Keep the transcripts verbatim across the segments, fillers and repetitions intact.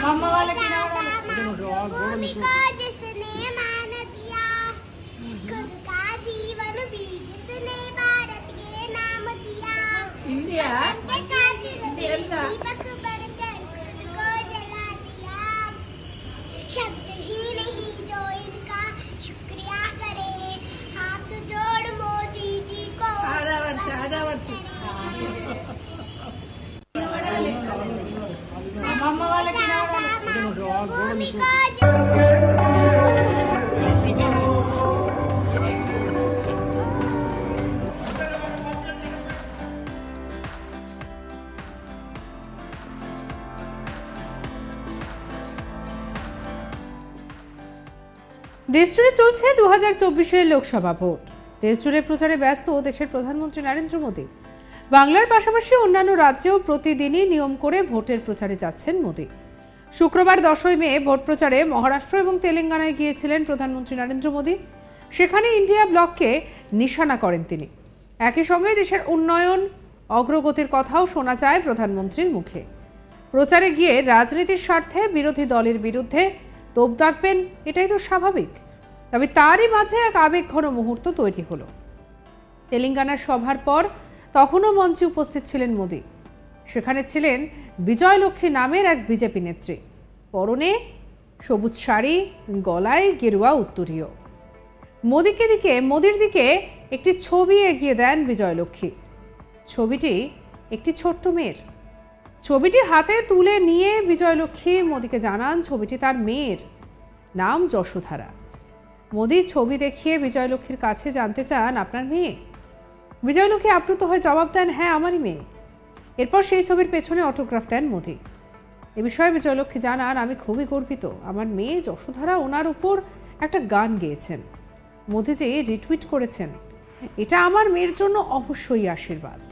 मम्मा वाले किनारे भूमि को जिसने मान दिया, खुद का जीवन भी जिसने भारत के नाम दिया। इंडिया दीपक बनकर खुद को जला दिया। शब्द ही नहीं जो इनका शुक्रिया करे, हाथ जोड़ मोदी जी को। आधा वर्ष आधा वर्ष मम्मा वाले भूमि को দেশজুড়ে চলছে দু হাজার চব্বিশের লোকসভা ভোট। দেশজুড়ে প্রচারে ব্যস্ত দেশের প্রধানমন্ত্রী নরেন্দ্র মোদী। বাংলার পাশাপাশি অন্যান্য রাজ্যেও প্রতিদিনই নিয়ম করে ভোটের প্রচারে যাচ্ছেন মোদী। শুক্রবার দশই মে ভোট প্রচারে মহারাষ্ট্র এবং তেলেঙ্গানায় গিয়েছিলেন প্রধানমন্ত্রী নরেন্দ্র মোদী। সেখানে ইন্ডিয়া ব্লককে নিশানা করেন তিনি। একই সঙ্গে দেশের উন্নয়ন অগ্রগতির কথাও শোনা যায় প্রধানমন্ত্রীর মুখে। প্রচারে গিয়ে রাজনীতির স্বার্থে বিরোধী দলের বিরুদ্ধে তোপ দাগবেন, এটাই তো স্বাভাবিক। তবে তারই মাঝে এক আবেগঘন মুহূর্ত তৈরি হলো। তেলেঙ্গানার সভার পর তখনও মঞ্চে উপস্থিত ছিলেন মোদী। সেখানে ছিলেন বিজয়লক্ষ্মী নামের এক বিজেপি নেত্রী। পরনে সবুজ শাড়ি, গলায় গেরুয়া উত্তরীয়। মোদীকে দিকে মোদীর দিকে একটি ছবি এগিয়ে দেন বিজয়লক্ষ্মী। ছবিটি একটি ছোট্ট মেয়ের। ছবিটি হাতে তুলে নিয়ে বিজয়লক্ষ্মী মোদীকে জানান ছবিটি তার মেয়ের, নাম যশোধারা। মোদী ছবি দেখিয়ে বিজয়লক্ষ্মীর কাছে জানতে চান, আপনার মেয়ে? বিজয়লক্ষ্মী আপ্লুত হয়ে জবাব দেন, হ্যাঁ আমারই মেয়ে। এরপর সেই ছবির পেছনে অটোগ্রাফ দেন মোদী। এ বিষয়ে বিজয়লক্ষ্মী জানান, আমি খুবই গর্বিত, আমার মেয়ে যশোধারা ওনার উপর একটা গান গেয়েছেন। মোদীজি রিটুইট করেছেন, এটা আমার মেয়ের জন্য অবশ্যই আশীর্বাদ।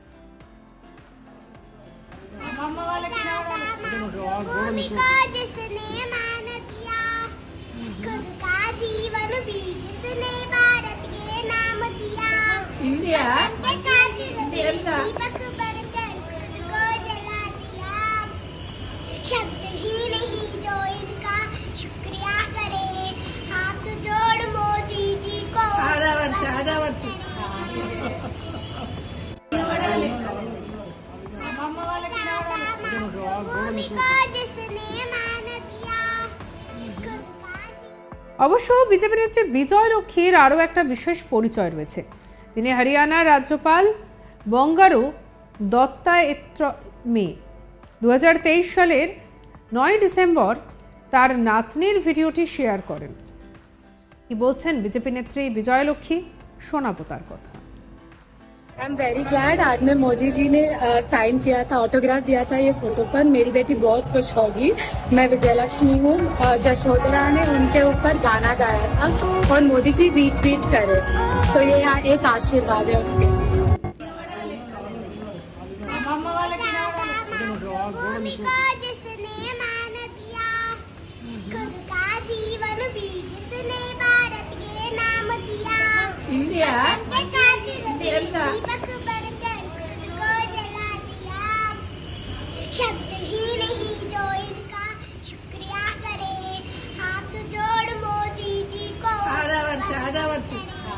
भूमि को जिसने मान दिया, खुद का जीवन भी जिसने भारत के नाम दिया। इंडिया दीपक बनकर खुद को जला दिया। शब्द ही नहीं जो इनका शुक्रिया करे, हाथ जोड़ मोदी जी को। आधा वर्ष आधा वर्ष भूमि को जिसने मान दिया, खुद का। অবশ্য বিজেপি নেত্রী বিজয়লক্ষ্মীর আরও একটা বিশেষ পরিচয় রয়েছে। তিনি হরিয়ানার রাজ্যপাল বঙ্গারু দত্তাত্রেয়ের মেয়ে। দু হাজার তেইশ সালের নয় ডিসেম্বর তার নাতনির ভিডিওটি শেয়ার করেন। কি বলছেন বিজেপি নেত্রী বিজয়লক্ষ্মী, শোনাবো তার কথা। आई एम वेरी ग्लैड आज में मोदी जी ने साइन किया था, ऑटोग्राफ दिया था ये फोटो पर। मेरी बेटी बहुत खुश होगी। मैं विजयलक्ष्मी हूँ। जशोधरा ने उनके ऊपर गाना गाया था और मोदी जी रीट्वीट करे, तो ये एक आशीर्वाद है उनके। भूमि को जिसने मान दिया, खुद का जीवन भी जिसने भारत के नाम दिया। इंडिया दीपक बनकर खुद को जला दिया। शब्द ही नहीं जो इनका शुक्रिया करे, हाथ जोड़ मोदी जी को। आधा वर्ष आधा वर्ष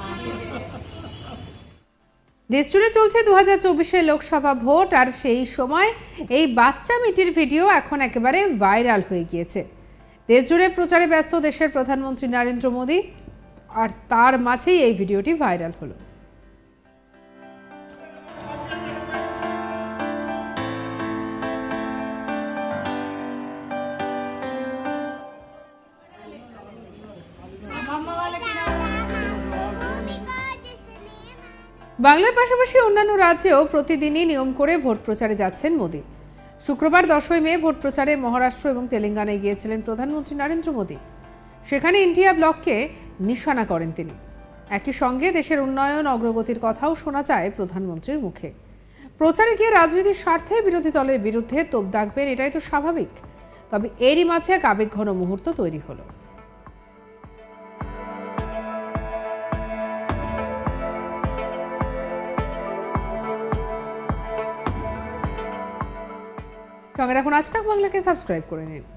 দেশজুড়ে চলছে দু হাজার চব্বিশের লোকসভা ভোট, আর সেই সময় এই বাচ্চা মেয়েটির ভিডিও এখন একেবারে ভাইরাল হয়ে গিয়েছে। দেশজুড়ে প্রচারে ব্যস্ত দেশের প্রধানমন্ত্রী নরেন্দ্র মোদী, আর তার মাঝেই এই ভিডিওটি ভাইরাল হলো। বাংলার পাশাপাশি অন্যান্য রাজ্যেও প্রতিদিনই নিয়ম করে ভোট প্রচারে যাচ্ছেন মোদী। শুক্রবার দশই মে ভোট প্রচারে মহারাষ্ট্র এবং তেলেঙ্গানায় গিয়েছিলেন প্রধানমন্ত্রী নরেন্দ্র মোদী। সেখানে ইন্ডিয়া ব্লককে নিশানা করেন তিনি। একই সঙ্গে দেশের উন্নয়ন অগ্রগতির কথাও শোনা যায় প্রধানমন্ত্রীর মুখে। প্রচারে গিয়ে রাজনীতির স্বার্থে বিরোধী দলের বিরুদ্ধে তোপ দাগবেন, এটাই তো স্বাভাবিক। তবে এরই মাঝে এক আবেগঘন মুহূর্ত তৈরি হলো। সঙ্গে রাখুন আজ তাক বাংলাকে সাবস্ক্রাইব করে নিন।